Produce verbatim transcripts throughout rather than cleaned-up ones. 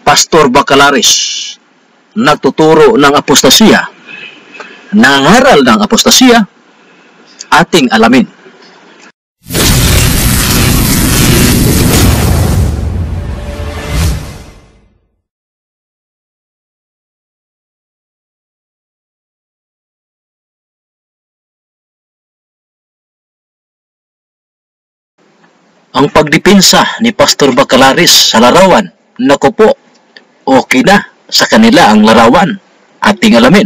Pastor Bacalaris, nagtuturo ng apostasiya, nangaral ng apostasiya, ating alamin. Ang pagdepensa ni Pastor Bacalaris sa larawan, naku po, okay na sa kanila ang larawan. Ating alamin.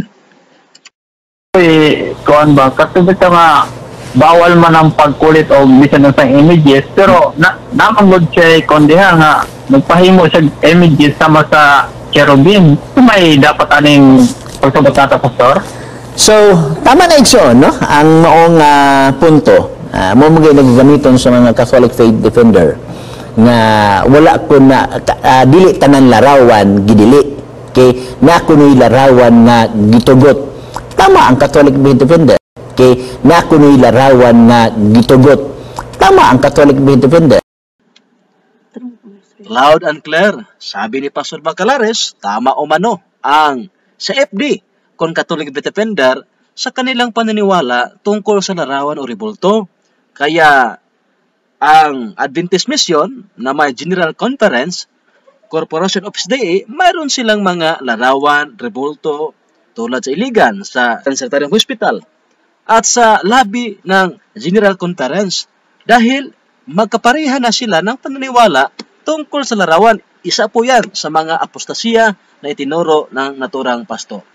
Eh, kuan ba, katubig ka nga, bawal man ang pagkulit o bisan sa images, pero na namangod siya kondiha nga, nagpahimo siya images sama sa cherubim. May dapat aning pagsabat Pastor? So, tama na ito, no? Ang maong uh, punto. Uh, mo mga nagagamiton sa mga Catholic faith defender nga wala ko na uh, dili tanan larawan gidili kay na kunoy larawan nga gitugot. Tama ang Catholic faith defender kay na kunoy larawan nga gitugot. Tama ang Catholic faith defender. Loud and clear, sabi ni Pastor Bacalaris, tama o mano ang sa F D kon Catholic faith defender sa kanilang paniniwala tungkol sa larawan o rebulto. Kaya ang Adventist Mission na may General Conference, Corporation of S D A, mayroon silang mga larawan, rebulto, tulad sa Iligan, sa Sanitarium Hospital, at sa lobby ng General Conference dahil magkapareha na sila ng paniniwala tungkol sa larawan. Isa po yan sa mga apostasiya na itinuro ng naturang pasto.